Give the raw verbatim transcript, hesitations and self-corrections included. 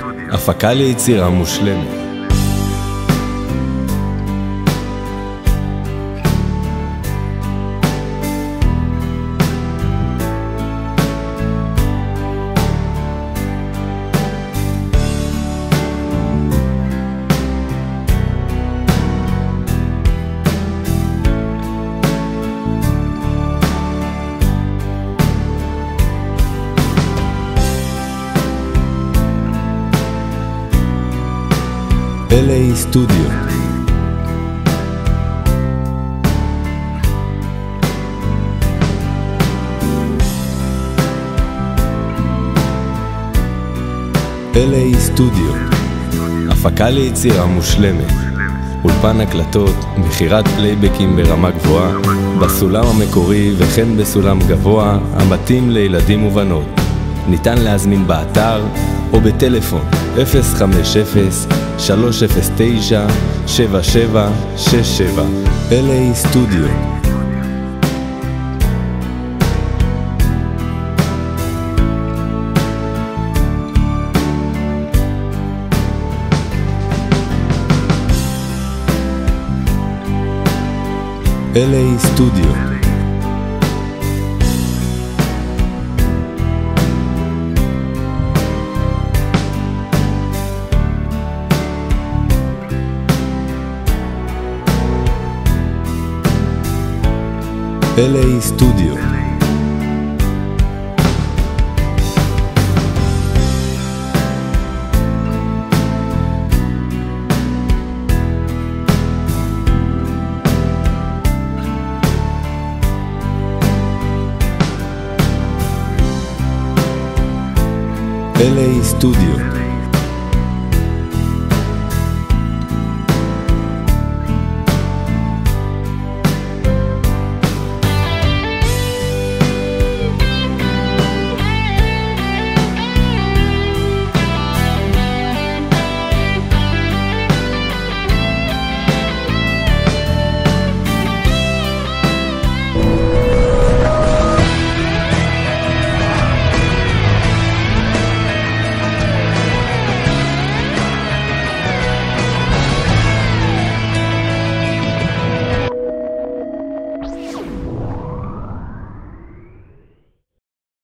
הפקה ליצירה מושלמת. אל איי סטודיו. אל איי סטודיו, הפקה ליצירה מושלמת, אולפן הקלטות, מכירת פלייבקים ברמה גבוהה, בסולם המקורי וכן בסולם גבוה המתאים לילדים ובנות. ניתן להזמין באתר או בטלפון אפס חמש אפס שלוש אפס תשע שבע שבע שש שבע. אל איי סטודיו. אל איי סטודיו. אל איי סטודיו. אל איי סטודיו.